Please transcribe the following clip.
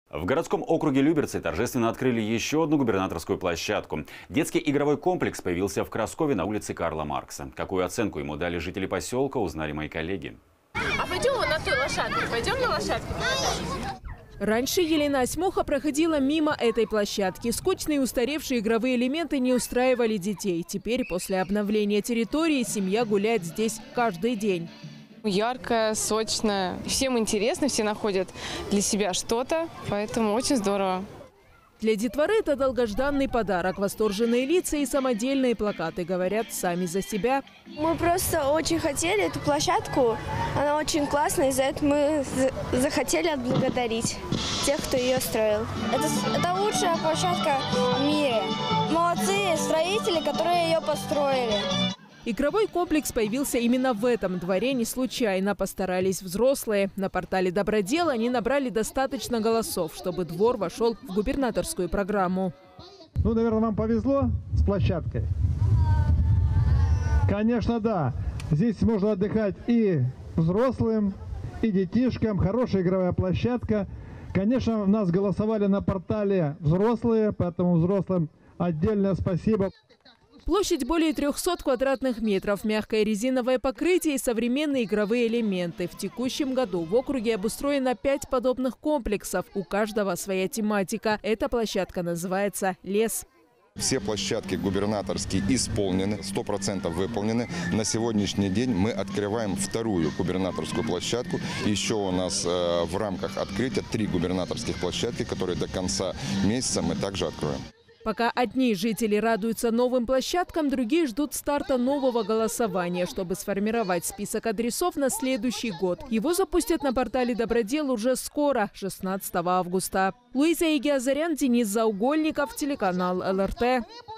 В городском округе Люберцы торжественно открыли еще одну губернаторскую площадку. Детский игровой комплекс появился в Краскове на улице Карла Маркса. Какую оценку ему дали жители поселка, узнали мои коллеги. А пойдем вот на той лошадке? Пойдем на лошадке? Раньше Елена Осьмуха проходила мимо этой площадки. Скучные и устаревшие игровые элементы не устраивали детей. Теперь, после обновления территории, семья гуляет здесь каждый день. Яркая, сочная. Всем интересно, все находят для себя что-то, поэтому очень здорово. Для детворы это долгожданный подарок. Восторженные лица и самодельные плакаты говорят сами за себя. Мы просто очень хотели эту площадку. Она очень классная, и за это мы захотели отблагодарить тех, кто ее строил. Это лучшая площадка в мире. Молодцы строители, которые ее построили. Игровой комплекс появился именно в этом дворе не случайно. Постарались взрослые. На портале «Добродел» они набрали достаточно голосов, чтобы двор вошел в губернаторскую программу. Ну, наверное, вам повезло с площадкой? Конечно, да. Здесь можно отдыхать и взрослым, и детишкам. Хорошая игровая площадка. Конечно, у нас голосовали на портале взрослые, поэтому взрослым отдельное спасибо. Площадь более 300 квадратных метров, мягкое резиновое покрытие и современные игровые элементы. В текущем году в округе обустроено 5 подобных комплексов. У каждого своя тематика. Эта площадка называется «Лес». Все площадки губернаторские исполнены, 100% выполнены. На сегодняшний день мы открываем вторую губернаторскую площадку. Еще у нас в рамках открытия 3 губернаторских площадки, которые до конца месяца мы также откроем. Пока одни жители радуются новым площадкам, другие ждут старта нового голосования, чтобы сформировать список адресов на следующий год. Его запустят на портале «Добродел» уже скоро, 16 августа. Луиза Игиазарян, Денис Заугольников, телеканал ЛРТ.